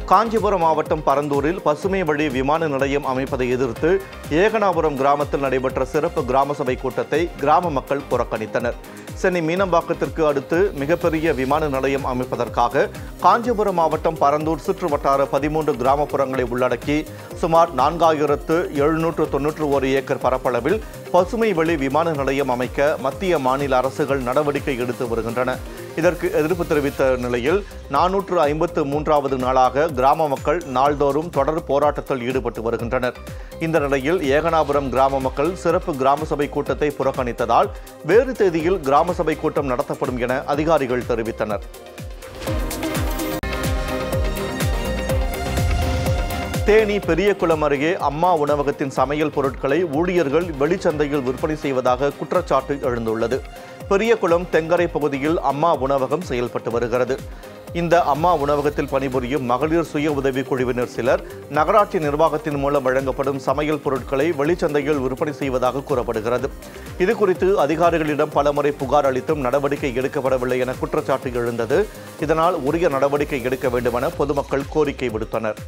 காஞ்சிபுரம் மாவட்டம் பரந்தூரில் பசுமை வழி விமான நிலையம் அமைப்பதை எதிர்த்து ஏகனாபுரம் கிராமத்தில் நடைபெற்ற சிறப்பு கிராம சபை கூட்டத்தை கிராம மக்கள் புறக்கணித்தனர். சென்னை மீனம்பாக்கத்திற்கு அடுத்து மிகப்பெரிய விமான நிலையம் அமைப்பதற்காக காஞ்சிபுரம் மாவட்டம் பரந்தூர் சுற்றுவட்டார 13 கிராமப்புறங்களை உள்ளடக்கி சுமார் 4791 ஏக்கர் பரப்பளவில் பசுமை வழி விமான நிலையம் அமைக்க மத்திய மாநில அரசுகள் நடவடிக்கை எடுத்து வருகின்றன. இதற்கு எதிர்ப்பு தெரிவித்த நிலையில் 453வது நாளாக கிராம மக்கள் நாள்தோறும் தொடர் போராட்டத்தில் ஈடுபட்டு வருகின்றனர். இந்த நிலையில் ஏகனாபுரம் கிராம மக்கள் சிறப்பு கிராம சபை கூட்டத்தை புறக்கணித்ததால் வேறு தேதியில் கிராம சபை கூட்டம் நடத்தப்படும் என அதிகாரிகள் தெரிவித்தனர். தேனி பெரியகுளம் அருகே அம்மா உணவகத்தின் சமையல் பொருட்களை ஊழியர்கள் வெளிச்சந்தையில் விற்பனை செய்வதாக குற்றச்சாட்டு எழுந்துள்ளது. பெரியகுளம் தெங்கரை பகுதியில் அம்மா உணவகம் செயல்பட்டு வருகிறது. இந்த அம்மா உணவகத்தில் பணிபுரியும் மகளிர் சுய உதவி குழுவினர் சிலர் நகராட்சி நிர்வாகத்தின் மூலம் வழங்கப்படும் சமையல் பொருட்களை வெளிச்சந்தையில் விற்பனை செய்வதாக கூறப்படுகிறது. இதுகுறித்து அதிகாரிகளிடம் பலமுறை புகார் அளித்தும் நடவடிக்கை எடுக்கப்படவில்லை என குற்றச்சாட்டு எழுந்தது. இதனால் உரிய நடவடிக்கை எடுக்க வேண்டும் என பொதுமக்கள் கோரிக்கை விடுத்தனர்.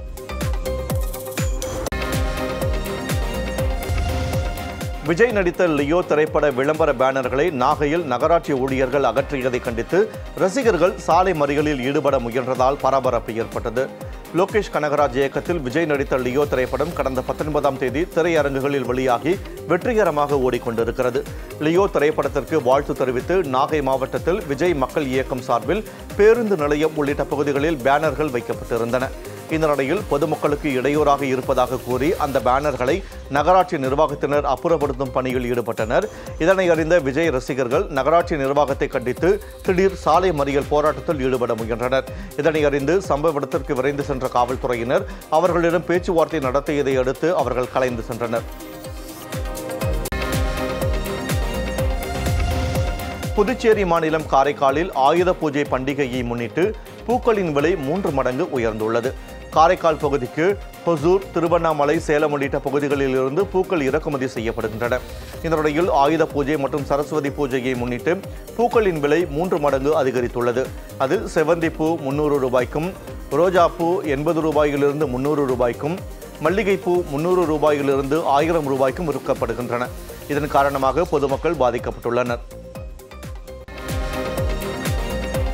விஜய் நடித்த லியோ திரைப்பட விளம்பர பேனர்களை நாகையில் நகராட்சி ஊழியர்கள் அகற்றியதை கண்டித்து ரசிகர்கள் சாலை மறியலில் ஈடுபட முயன்றதால் பரபரப்பு ஏற்பட்டது. லோகேஷ் கனகராஜ் இயக்கத்தில் விஜய் நடித்த லியோ திரைப்படம் கடந்த 19ஆம் தேதி திரையரங்குகளில் வெளியாகி வெற்றிகரமாக ஓடிக்கொண்டிருக்கிறது. லியோ திரைப்படத்திற்கு வாழ்த்து தெரிவித்து நாகை மாவட்டத்தில் விஜய் மக்கள் இயக்கம் சார்பில் பேருந்து நிலையம் உள்ளிட்ட பகுதிகளில் பேனர்கள் வைக்கப்பட்டிருந்தன. இந்த நிலையில் பொதுமக்களுக்கு இடையூறாக இருப்பதாக கூறி அந்த பேனர்களை நகராட்சி நிர்வாகத்தினர் அப்புறப்படுத்தும் பணியில் ஈடுபட்டனர். இதனை அறிந்த விஜய் ரசிகர்கள் நகராட்சி நிர்வாகத்தை கண்டித்து திடீர் சாலை மறியல் போராட்டத்தில் ஈடுபட முயன்றனர். இதனை அறிந்து சம்பவ இடத்திற்கு விரைந்து சென்ற காவல்துறையினர் அவர்களிடம் பேச்சுவார்த்தை நடத்தியதை அடுத்து அவர்கள் கலைந்து சென்றனர். புதுச்சேரி மாநிலம் காரைக்காலில் ஆயுத பூஜை பண்டிகையை முன்னிட்டு பூக்களின் விலை 3 மடங்கு உயர்ந்துள்ளது. காரைக்கால் பகுதிக்கு ஹொசூர், திருவண்ணாமலை, சேலம் உள்ளிட்ட பகுதிகளில் இருந்து பூக்கள் இறக்குமதி செய்யப்படுகின்றன. இந்த நிலையில் ஆயுத பூஜை மற்றும் சரஸ்வதி பூஜையை முன்னிட்டு பூக்களின் விலை 3 மடங்கு அதிகரித்துள்ளது. அதில் செவந்திப்பூ 300 ரூபாய்க்கும், ரோஜாப்பூ 80 ரூபாயிலிருந்து 300 ரூபாய்க்கும், மல்லிகைப்பூ 300 ரூபாயிலிருந்து 1000 ரூபாய்க்கும் விற்கப்படுகின்றன. இதன் காரணமாக பொதுமக்கள் பாதிக்கப்பட்டுள்ளனர்.